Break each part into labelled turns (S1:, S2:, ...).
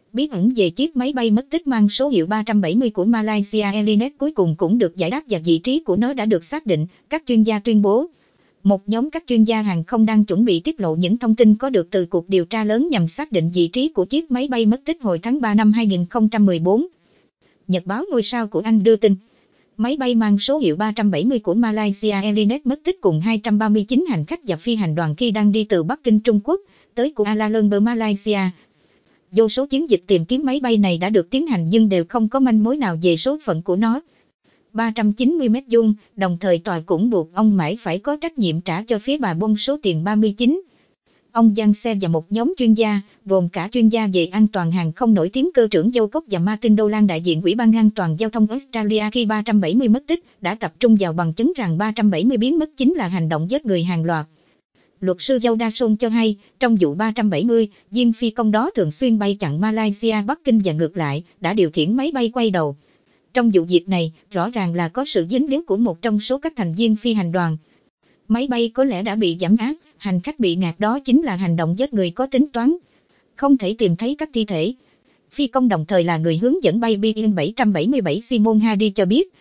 S1: Bí ẩn về chiếc máy bay mất tích mang số hiệu 370 của Malaysia Airlines cuối cùng cũng được giải đáp và vị trí của nó đã được xác định, các chuyên gia tuyên bố. Một nhóm các chuyên gia hàng không đang chuẩn bị tiết lộ những thông tin có được từ cuộc điều tra lớn nhằm xác định vị trí của chiếc máy bay mất tích hồi tháng 3 năm 2014. Nhật báo Ngôi sao của Anh đưa tin, máy bay mang số hiệu 370 của Malaysia Airlines mất tích cùng 239 hành khách và phi hành đoàn khi đang đi từ Bắc Kinh Trung Quốc tới Kuala Lumpur Malaysia. Vô số chiến dịch tìm kiếm máy bay này đã được tiến hành nhưng đều không có manh mối nào về số phận của nó. 390 mét vuông, đồng thời tòa cũng buộc ông mãi phải có trách nhiệm trả cho phía bà Bông số tiền 39. Ông Giang Xe và một nhóm chuyên gia, gồm cả chuyên gia về an toàn hàng không nổi tiếng cơ trưởng Joe Cox và Martin Dolan đại diện Ủy ban An toàn Giao thông Australia khi 370 mất tích, đã tập trung vào bằng chứng rằng 370 biến mất chính là hành động giết người hàng loạt. Luật sư Joe Dawson cho hay, trong vụ 370, viên phi công đó thường xuyên bay chặn Malaysia Bắc Kinh và ngược lại, đã điều khiển máy bay quay đầu. Trong vụ việc này, rõ ràng là có sự dính líu của một trong số các thành viên phi hành đoàn. Máy bay có lẽ đã bị giảm áp, hành khách bị ngạt đó chính là hành động giết người có tính toán. Không thể tìm thấy các thi thể. Phi công đồng thời là người hướng dẫn bay Boeing 777 Simon Hardy cho biết.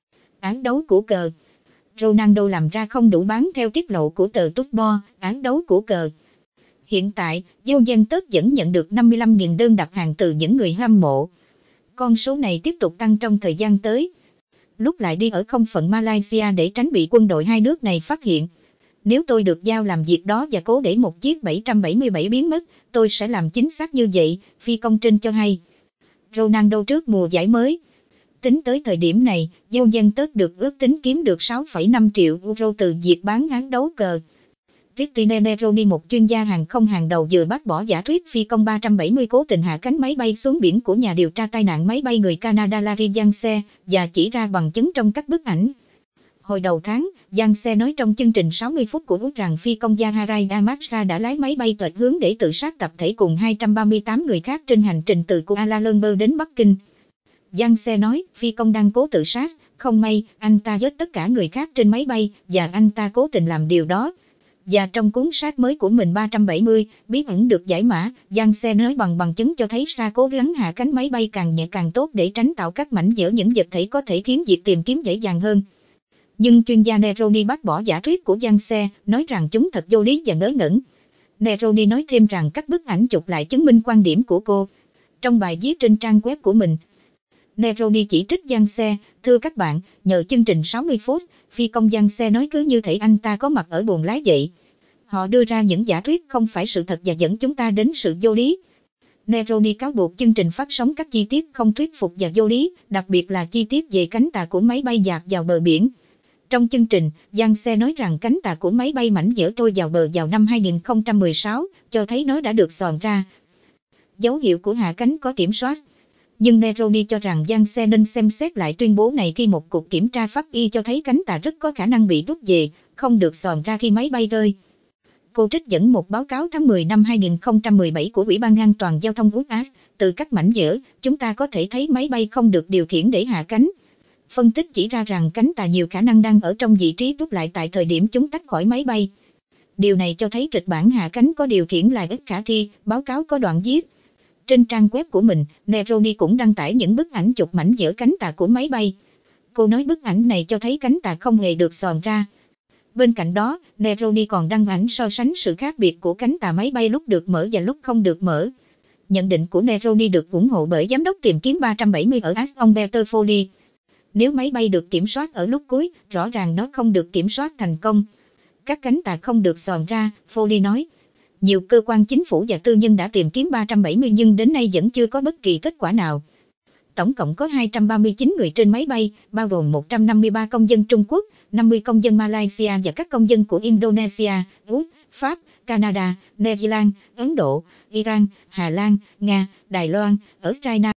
S1: Án đấu của cờ. Ronaldo làm ra không đủ bán theo tiết lộ của tờ Tutbo, án đấu của cờ. Hiện tại, Juventus vẫn nhận được 55.000 đơn đặt hàng từ những người hâm mộ. Con số này tiếp tục tăng trong thời gian tới. Lúc lại đi ở không phận Malaysia để tránh bị quân đội hai nước này phát hiện. Nếu tôi được giao làm việc đó và cố để một chiếc 777 biến mất, tôi sẽ làm chính xác như vậy, phi công trên cho hay. Ronaldo trước mùa giải mới. Tính tới thời điểm này, Juventus được ước tính kiếm được 6,5 triệu euro từ việc bán án đấu cờ. Cristina Neroni, một chuyên gia hàng không hàng đầu, vừa bác bỏ giả thuyết phi công 370 cố tình hạ cánh máy bay xuống biển của nhà điều tra tai nạn máy bay người Canada Larry Giang Xe, và chỉ ra bằng chứng trong các bức ảnh. Hồi đầu tháng, Giang Xe nói trong chương trình 60 phút của Úc rằng phi công Yaharai Amatsa đã lái máy bay tuệch hướng để tự sát tập thể cùng 238 người khác trên hành trình từ Kuala Lumpur đến Bắc Kinh. Giang Xe nói, phi công đang cố tự sát, không may, anh ta giết tất cả người khác trên máy bay, và anh ta cố tình làm điều đó. Và trong cuốn sách mới của mình 370, bí ẩn được giải mã, Giang Xe nói bằng chứng cho thấy Sa cố gắng hạ cánh máy bay càng nhẹ càng tốt để tránh tạo các mảnh vỡ những vật thể có thể khiến việc tìm kiếm dễ dàng hơn. Nhưng chuyên gia Neroni bác bỏ giả thuyết của Giang Xe, nói rằng chúng thật vô lý và ngớ ngẩn. Neroni nói thêm rằng các bức ảnh chụp lại chứng minh quan điểm của cô. Trong bài viết trên trang web của mình, Neroni chỉ trích Giang Xe, thưa các bạn, nhờ chương trình 60 phút, phi công Giang Xe nói cứ như thể anh ta có mặt ở buồng lái vậy. Họ đưa ra những giả thuyết không phải sự thật và dẫn chúng ta đến sự vô lý. Neroni cáo buộc chương trình phát sóng các chi tiết không thuyết phục và vô lý, đặc biệt là chi tiết về cánh tà của máy bay dạt vào bờ biển. Trong chương trình, Giang Xe nói rằng cánh tà của máy bay mảnh vỡ trôi vào bờ vào năm 2016, cho thấy nó đã được xòn ra. Dấu hiệu của hạ cánh có kiểm soát. Nhưng Neroni cho rằng Giang Xe nên xem xét lại tuyên bố này khi một cuộc kiểm tra pháp y cho thấy cánh tà rất có khả năng bị rút về, không được xòn ra khi máy bay rơi. Cô trích dẫn một báo cáo tháng 10 năm 2017 của Ủy ban An toàn Giao thông US, từ các mảnh vỡ, chúng ta có thể thấy máy bay không được điều khiển để hạ cánh. Phân tích chỉ ra rằng cánh tà nhiều khả năng đang ở trong vị trí rút lại tại thời điểm chúng tách khỏi máy bay. Điều này cho thấy kịch bản hạ cánh có điều khiển là ít khả thi, báo cáo có đoạn viết. Trên trang web của mình, Neroni cũng đăng tải những bức ảnh chụp mảnh vỡ cánh tà của máy bay. Cô nói bức ảnh này cho thấy cánh tà không hề được xòn ra. Bên cạnh đó, Neroni còn đăng ảnh so sánh sự khác biệt của cánh tà máy bay lúc được mở và lúc không được mở. Nhận định của Neroni được ủng hộ bởi giám đốc tìm kiếm 370 ở AS, ông Peter Foley. Nếu máy bay được kiểm soát ở lúc cuối, rõ ràng nó không được kiểm soát thành công. Các cánh tà không được xòn ra, Foley nói. Nhiều cơ quan chính phủ và tư nhân đã tìm kiếm 370 nhưng đến nay vẫn chưa có bất kỳ kết quả nào. Tổng cộng có 239 người trên máy bay, bao gồm 153 công dân Trung Quốc, 50 công dân Malaysia và các công dân của Indonesia, Úc, Pháp, Canada, New Zealand, Ấn Độ, Iran, Hà Lan, Nga, Đài Loan, Australia.